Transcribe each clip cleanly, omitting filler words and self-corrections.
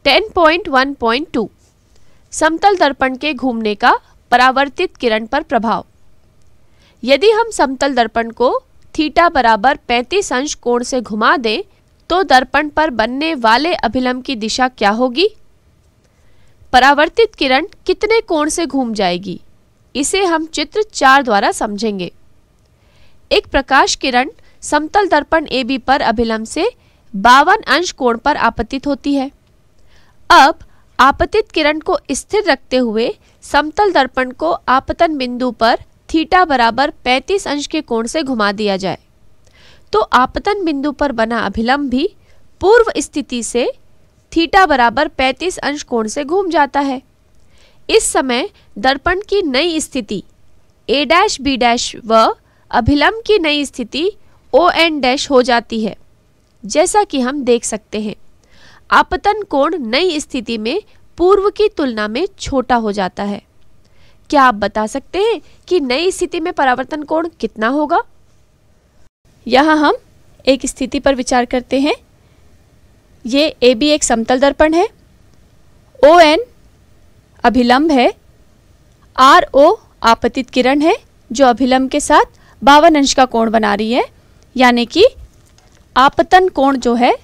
10.1.2 समतल दर्पण के घूमने का परावर्तित किरण पर प्रभाव। यदि हम समतल दर्पण को थीटा बराबर 35 अंश कोण से घुमा दें तो दर्पण पर बनने वाले अभिलंब की दिशा क्या होगी? परावर्तित किरण कितने कोण से घूम जाएगी, इसे हम चित्र 4 द्वारा समझेंगे। एक प्रकाश किरण समतल दर्पण AB पर अभिलंब से 52 अंश कोण पर आपतित होती है। अब आपतित किरण को स्थिर रखते हुए समतल दर्पण को आपतन बिंदु पर थीटा बराबर 35 अंश के कोण से घुमा दिया जाए तो आपतन बिंदु पर बना अभिलंब भी पूर्व स्थिति से थीटा बराबर 35 अंश कोण से घूम जाता है। इस समय दर्पण की नई स्थिति A' B' व अभिलंब की नई स्थिति ON' हो जाती है। जैसा कि हम देख सकते हैं, आपतन कोण नई स्थिति में पूर्व की तुलना में छोटा हो जाता है। क्या आप बता सकते हैं कि नई स्थिति में परावर्तन कोण कितना होगा? यहाँ हम एक स्थिति पर विचार करते हैं। ये AB एक समतल दर्पण है, ON अभिलंब है, RO आपतित किरण है जो अभिलंब के साथ 52 अंश का कोण बना रही है, यानी कि आपतन कोण जो है,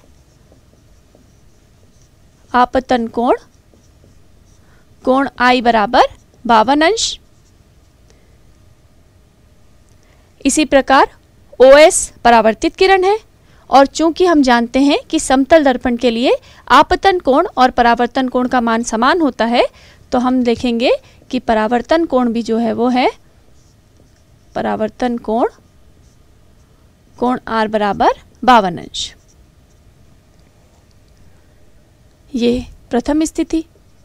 आपतन कोण I बराबर 52 अंश। इसी प्रकार OS परावर्तित किरण है और चूंकि हम जानते हैं कि समतल दर्पण के लिए आपतन कोण और परावर्तन कोण का मान समान होता है, तो हम देखेंगे कि परावर्तन कोण भी जो है वो है परावर्तन कोण R बराबर 52 अंश। ये प्रथम स्थिति।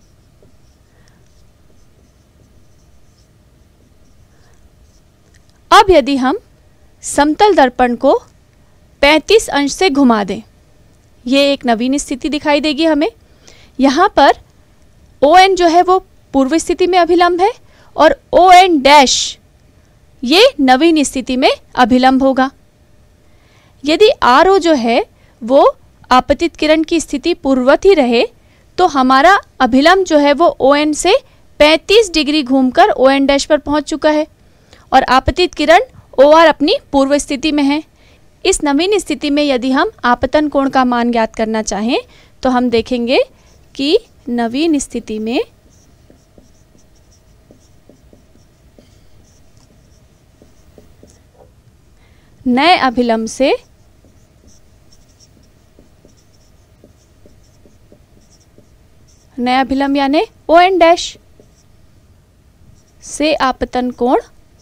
अब यदि हम समतल दर्पण को 35 अंश से घुमा दें, ये एक नवीन स्थिति दिखाई देगी हमें। यहाँ पर ON जो है वो पूर्व स्थिति में अभिलंब है और ON' ये नवीन स्थिति में अभिलंब होगा। यदि RO जो है वो आपतित किरण की स्थिति पूर्ववत ही रहे तो हमारा अभिलंब जो है वो ON से 35 डिग्री घूमकर ON' पर पहुंच चुका है और आपतित किरण OR अपनी पूर्व स्थिति में है। इस नवीन स्थिति में यदि हम आपतन कोण का मान ज्ञात करना चाहें तो हम देखेंगे कि नवीन स्थिति में नए अभिलंब से नया अभिलंब यानी ON' से आपतन कोण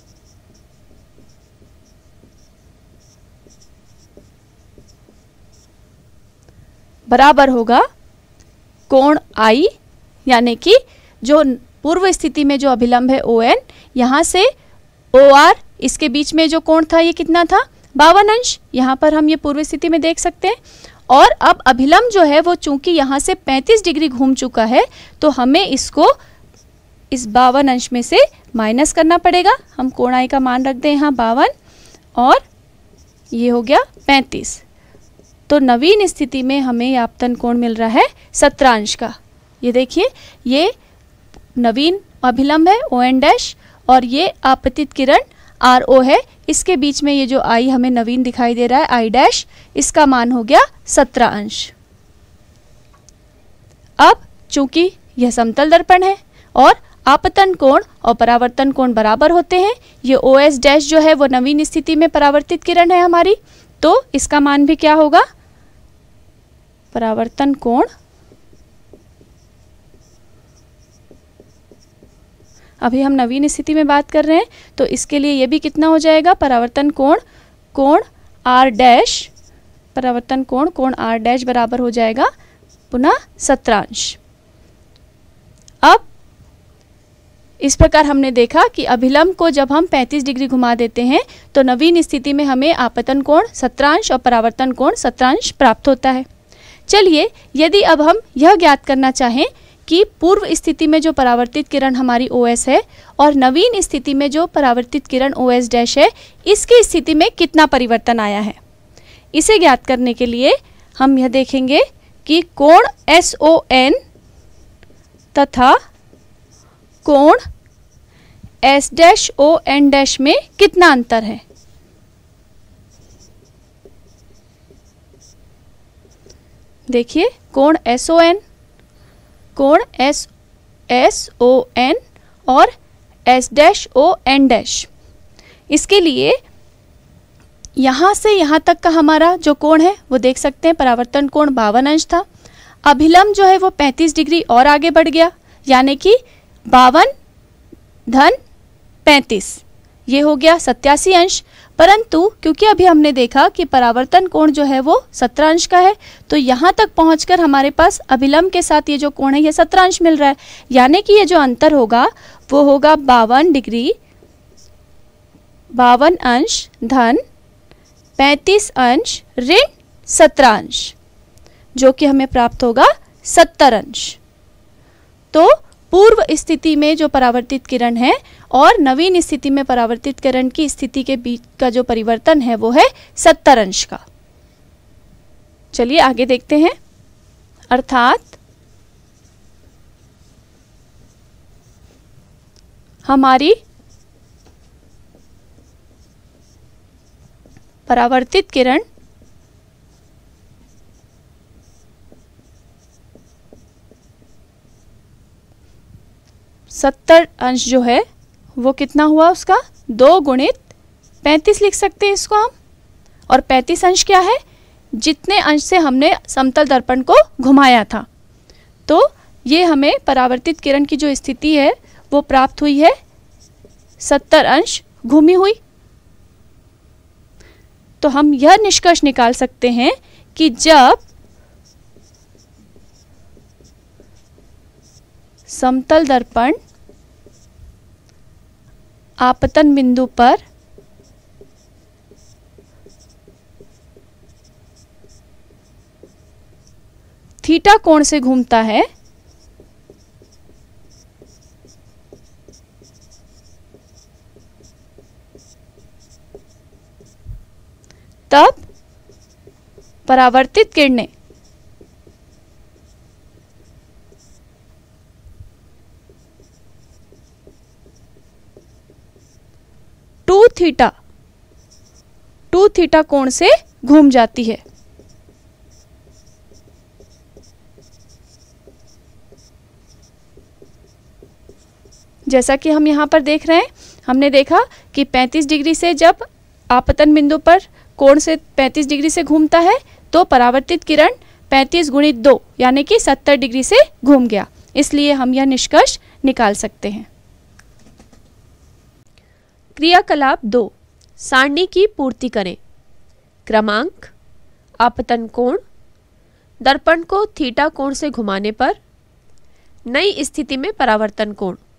बराबर होगा कोण I, यानी कि जो पूर्व स्थिति में जो अभिलंब है ON, यहाँ से OR इसके बीच में जो कोण था ये कितना था? 52 अंश। यहाँ पर हम ये पूर्व स्थिति में देख सकते हैं। और अब अभिलंब जो है वो चूंकि यहाँ से 35 डिग्री घूम चुका है तो हमें इसको इस 52 अंश में से माइनस करना पड़ेगा। हम कोण I का मान रख दें यहाँ 52 और ये हो गया 35। तो नवीन स्थिति में हमें आपतन कोण मिल रहा है 17 अंश का। ये देखिए, ये नवीन अभिलंब है ON' और ये आपतित किरण RO है। इसके बीच में ये जो I हमें नवीन दिखाई दे रहा है I', इसका मान हो गया 17 अंश। अब चूंकि यह समतल दर्पण है और आपतन कोण और परावर्तन कोण बराबर होते हैं, ये OS' जो है वो नवीन स्थिति में परावर्तित किरण है हमारी, तो इसका मान भी क्या होगा? परावर्तन कोण अभी हम नवीन स्थिति में बात कर रहे हैं तो इसके लिए ये भी कितना हो जाएगा? परावर्तन कोण R', परावर्तन कोण R' बराबर हो जाएगा पुनः 17 अंश। अब इस प्रकार हमने देखा कि अभिलंब को जब हम 35 डिग्री घुमा देते हैं तो नवीन स्थिति में हमें आपतन कोण 17 अंश और परावर्तन कोण 17 अंश प्राप्त होता है। चलिए, यदि अब हम यह ज्ञात करना चाहें कि पूर्व स्थिति में जो परावर्तित किरण हमारी OS है और नवीन स्थिति में जो परावर्तित किरण OS' है, इसकी स्थिति में कितना परिवर्तन आया है, इसे ज्ञात करने के लिए हम यह देखेंगे कि कोण SON तथा कोण S'(ON' में कितना अंतर है। देखिए कोण SON, कोण SON और S'(ON'। इसके लिए यहाँ से यहाँ तक का हमारा जो कोण है वो देख सकते हैं, परावर्तन कोण 52 अंश था। अभिलंब जो है वो 35 डिग्री और आगे बढ़ गया, यानी कि 52 धन 35, ये हो गया 87 अंश। परंतु क्योंकि अभी हमने देखा कि परावर्तन कोण जो है वो 17 अंश का है, तो यहाँ तक पहुँचकर हमारे पास अभिलंब के साथ ये जो कोण है ये 17 अंश मिल रहा है, यानी कि ये जो अंतर होगा वो होगा 52 डिग्री 52 अंश धन 35 अंश ऋण 17 अंश, जो कि हमें प्राप्त होगा 70 अंश। तो पूर्व स्थिति में जो परावर्तित किरण है और नवीन स्थिति में परावर्तित किरण की स्थिति के बीच का जो परिवर्तन है वो है 70 अंश का। चलिए आगे देखते हैं। अर्थात हमारी परावर्तित किरण सत्तर अंश जो है वो कितना हुआ उसका 2 गुणित 35 लिख सकते हैं इसको हम। और 35 अंश क्या है, जितने अंश से हमने समतल दर्पण को घुमाया था। तो ये हमें परावर्तित किरण की जो स्थिति है वो प्राप्त हुई है 70 अंश घूमी हुई। तो हम यह निष्कर्ष निकाल सकते हैं कि जब समतल दर्पण आपतन बिंदु पर थीटा कोण से घूमता है, तब परावर्तित किरणें टू थीटा कोण से घूम जाती है। जैसा कि हम यहाँ पर देख रहे हैं, हमने देखा कि 35 डिग्री से जब आपतन बिंदु पर कोण से 35 डिग्री से घूमता है तो परावर्तित किरण 35 गुणित 2 यानी कि 70 डिग्री से घूम गया। इसलिए हम यह निष्कर्ष निकाल सकते हैं। क्रियाकलाप 2, सारणी की पूर्ति करें। क्रमांक, आपतन कोण, दर्पण को थीटा कोण से घुमाने पर, नई स्थिति में परावर्तन कोण।